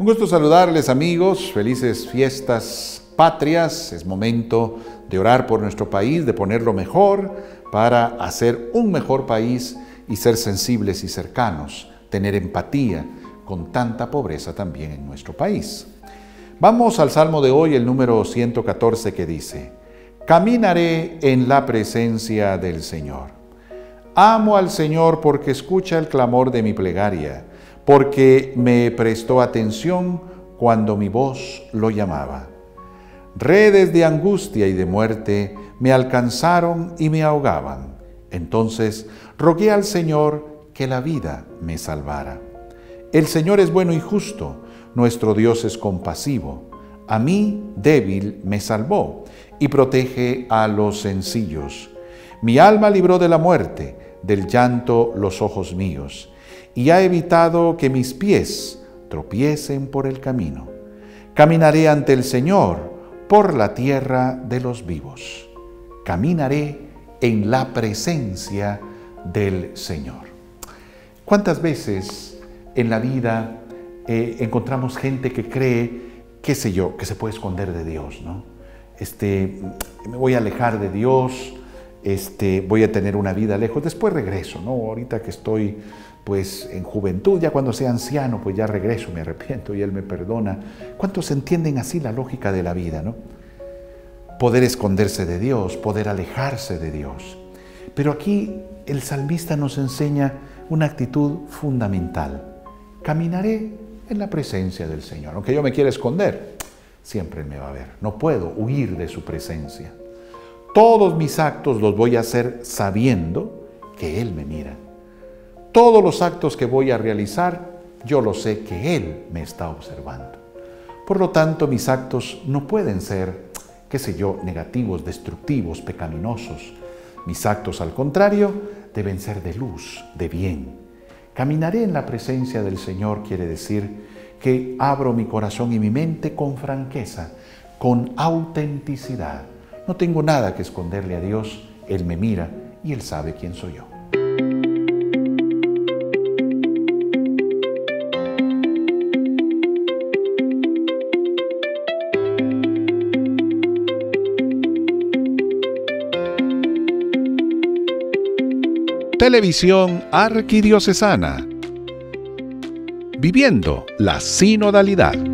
gusto saludarles, amigos. Felices fiestas patrias. Es momento de orar por nuestro país, de ponerlo mejor para hacer un mejor país y ser sensibles y cercanos, tener empatía con tanta pobreza también en nuestro país. Vamos al Salmo de hoy, el número 114, que dice: Caminaré en la presencia del Señor. Amo al Señor porque escucha el clamor de mi plegaria, porque me prestó atención cuando mi voz lo llamaba. Redes de angustia y de muerte me alcanzaron y me ahogaban. Entonces rogué al Señor que la vida me salvara. El Señor es bueno y justo, nuestro Dios es compasivo. A mí, débil, me salvó y protege a los sencillos. Mi alma libró de la muerte, del llanto los ojos míos, y ha evitado que mis pies tropiecen por el camino. Caminaré ante el Señor por la tierra de los vivos. Caminaré en la presencia del Señor. ¿Cuántas veces en la vida encontramos gente que cree, qué sé yo, que se puede esconder de Dios, ¿no? Me voy a alejar de Dios, voy a tener una vida lejos, después regreso, ¿no? Ahorita que estoy pues en juventud, ya cuando sea anciano, pues ya regreso, me arrepiento y Él me perdona. ¿Cuántos entienden así la lógica de la vida, no? Poder esconderse de Dios, poder alejarse de Dios. Pero aquí el salmista nos enseña una actitud fundamental. Caminaré en la presencia del Señor. Aunque yo me quiera esconder, siempre Él me va a ver. No puedo huir de su presencia. Todos mis actos los voy a hacer sabiendo que Él me mira. Todos los actos que voy a realizar, yo lo sé que Él me está observando. Por lo tanto, mis actos no pueden ser, qué sé yo, negativos, destructivos, pecaminosos. Mis actos, al contrario, deben ser de luz, de bien. Caminaré en la presencia del Señor quiere decir que abro mi corazón y mi mente con franqueza, con autenticidad. No tengo nada que esconderle a Dios. Él me mira y Él sabe quién soy yo. Televisión Arquidiocesana. Viviendo la sinodalidad.